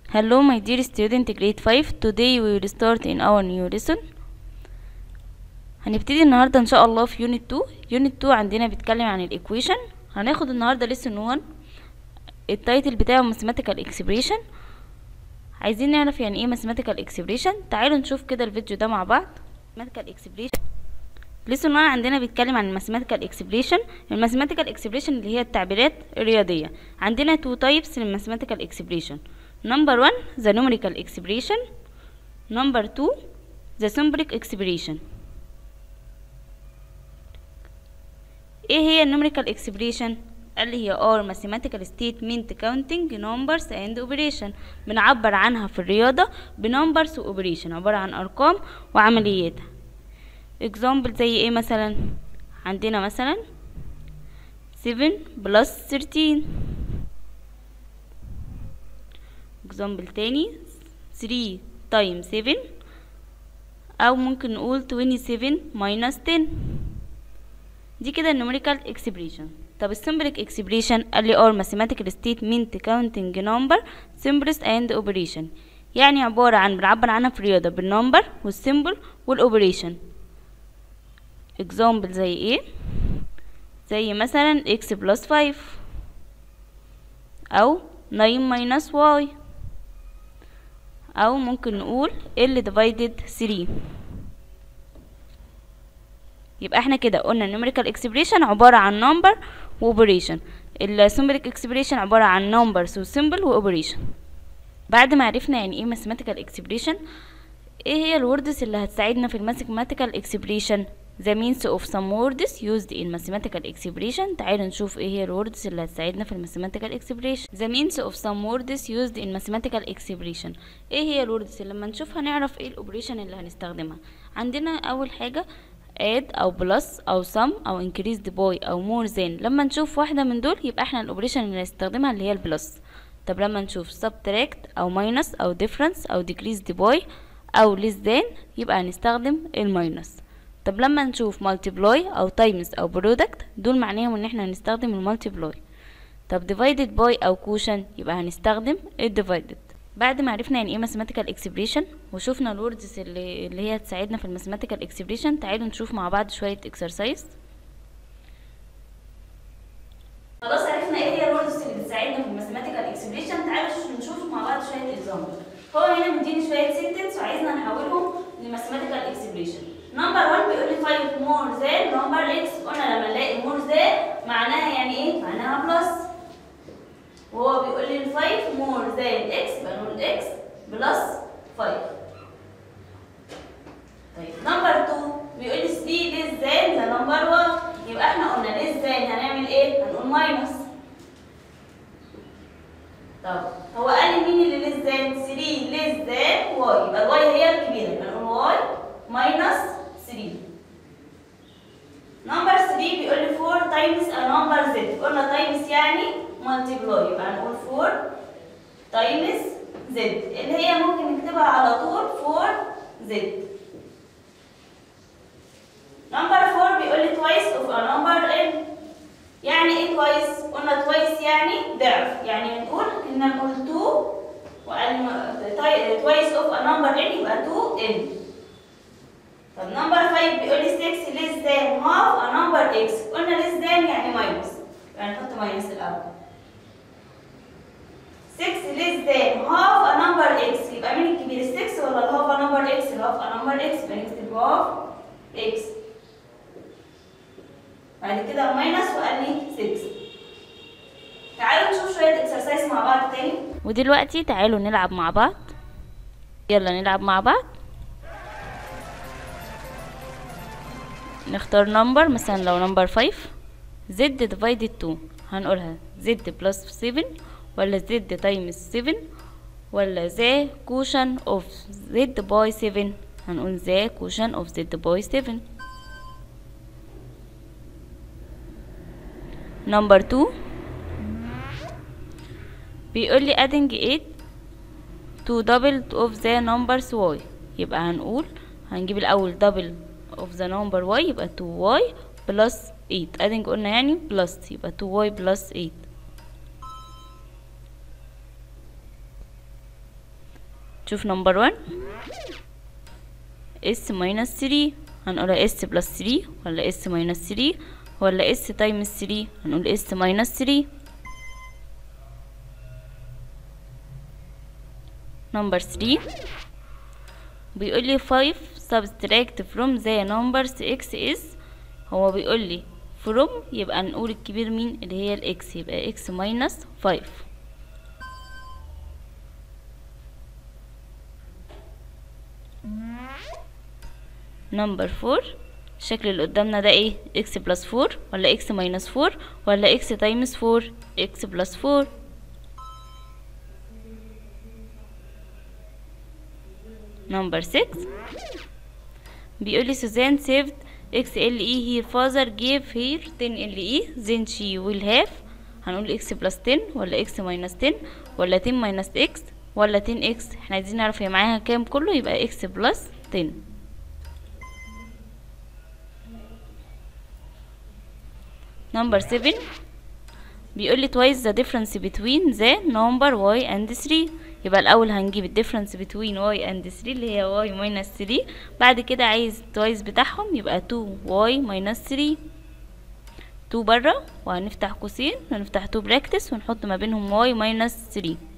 Hello my dear student grade 5. Today we will start in our new lesson. هنبتدي النهاردة ان شاء الله في unit 2. unit 2 عندنا بيتكلم عن الايكويشن. هناخد النهاردة lesson 1. التايتل بتاعه mathematical expression. عايزين نعرف يعني ايه mathematical expression. تعالوا نشوف كده الفيديو ده مع بعض. mathematical expression. lesson 1 عندنا بيتكلم عن mathematical expression. mathematical expression اللي هي التعبيرات الرياضية. عندنا 2 types mathematical expression. Number 1 the numerical expression. Number 2 the symbolic expression. ايه هي numerical expression؟ اللي هي are mathematical statement counting numbers and operation. بنعبر عنها في الرياضة بنمبرز و operation، عبارة عن أرقام وعملياتها. example زي ايه مثلا؟ عندنا مثلا 7 plus 13. example تاني 3 times 7، او ممكن نقول 27 minus 10. دي كده numerical expression. طب symbolic expression اللي are mathematical statement counting number symbols and operation، يعني عبارة عن بنعبر عنها في الرياضة بالنمبر والسيمبل والاوبريشن. example زي ايه؟ زي مثلا x plus 5 او 9 minus y، او ممكن نقول L divided 3. يبقى احنا كده قلنا numerical expression عبارة عن number و operation. symbolic expression عبارة عن numbers و symbol و operation. بعد ما عرفنا يعني ايه mathematical expression، ايه هي الوردز اللي هتساعدنا في mathematical expression؟ the means of some words used in mathematical expression. تعالوا نشوف ايه هي الوردز اللي هتساعدنا في mathematical expression. the means of some words used in mathematical expression. ايه هي الوردز اللي لما نشوفها نعرف ايه الاوبريشن اللي هنستخدمها؟ عندنا اول حاجة add او plus او sum او increased by او more than. لما نشوف واحدة من دول يبقى احنا الاوبريشن اللي هنستخدمها اللي هي البلس. طب لما نشوف subtract او minus او difference او decreased by او less than يبقى هنستخدم الماينس. طب لما نشوف multiply او times او product دول معناهم ان احنا هنستخدم المultiply. طب divided by او quotient يبقى هنستخدم الdivided. بعد ما عرفنا يعني ايه mathematical expression وشوفنا الوردز اللي هي هتساعدنا في mathematical expression، تعالوا نشوف مع بعض شوية exercise. خلاص عرفنا ايه هي الوردز اللي بتساعدنا في mathematical expression. تعالوا نشوف مع بعض شوية example. هو هنا مديني شوية sentence وعايزنا نحولهم لmathematical expression. نمبر 1 بيقول لي 5 more than نمبر x. قلنا لما نلاقي more than معناها يعني ايه؟ معناها بلس. وهو بيقول لي 5 more than x بنقول x بلس 5. طيب نمبر 2 بيقول لي 3 less than the number 1. يبقى احنا قلنا less than هنعمل ايه؟ هنقول ماينس. طب هو قال لي مين اللي less than؟ 3 less than y. يبقى الواي هي الكبيره بنقول y ماينس 3. نمبر 3 بيقول لي 4 times a number z. قلنا times يعني multiply، يبقى هنقول 4 times z اللي هي ممكن نكتبها على طول 4z. نمبر 4 بيقول لي twice of a number n. يعني ايه twice؟ قلنا twice يعني ضعف، يعني نقول كنا نقول 2 وقال twice of a number n يبقى 2n. طب نمبر 5 بيقول لي 6 less than half a number x. قلنا less than يعني ماينس، يبقى نحط ماينس الأول. 6 less than half a number x. يبقى مين الكبير؟ 6 ولا half a number x؟ half a number x يبقى نكتب half x. بعد كده ماينس وقال لي 6. تعالوا نشوف شوية اكسرسايز مع بعض تاني. ودلوقتي تعالوا نلعب مع بعض. يلا نلعب مع بعض. نختار نمبر، مثلا لو نمبر 5 z divided 2 هنقولها z plus 7 ولا z times 7 ولا the quotient of z by 7. هنقول the quotient of z by 7. نمبر 2 بيقول لي adding 8 to double of the numbers y. يبقى هنجيب الأول double of the number y يبقى 2y plus 8. adding قلنا يعني plus يبقى 2y plus 8. شوف نمبر 1 اس ماينس 3 هنقولها اس بلس 3 ولا اس ماينس 3 ولا اس تايمز 3 هنقول اس ماينس 3. نمبر 3 بيقول لي 5 subtract from the numbers x is. هو بيقول لي from يبقى نقول الكبير مين اللي هي الاكس يبقى اكس ماينس 5. نمبر 4 الشكل اللي قدامنا ده ايه اكس بلس 4 ولا اكس ماينس 4 ولا اكس تايمز 4 اكس بلس 4. نمبر 6 بيقول لي سوزان saved XLE her father gave her 10 LE then she will have هنقول x بلس 10 ولا x ماينس 10 ولا 10 ماينس x ولا 10x. احنا عايزين نعرف هي معاها كام كله يبقى x بلس 10. نمبر 7 بيقول لي twice the difference between the number y and 3. يبقى الاول هنجيب الديفرنس between y and 3 اللي هي y minus 3. بعد كده عايز twice بتاعهم يبقى 2y minus 3. 2 برا وهنفتح قوسين ونفتح 2 براكتس ونحط ما بينهم y minus 3.